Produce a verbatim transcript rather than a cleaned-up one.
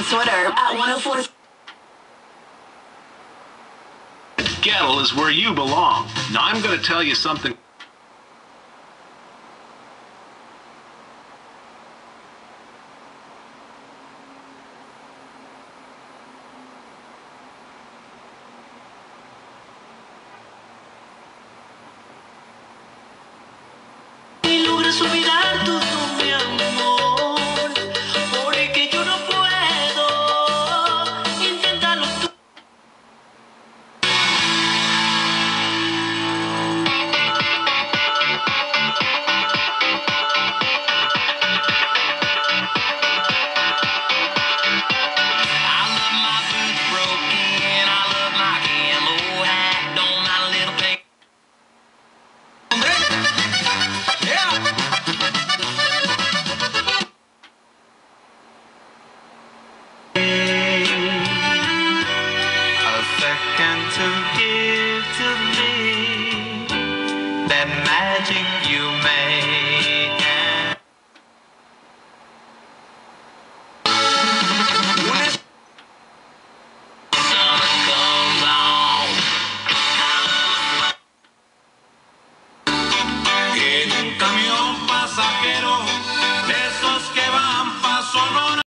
on Twitter at one oh four. Gettle is where you belong. Now I'm going to tell you something. Logra su vida.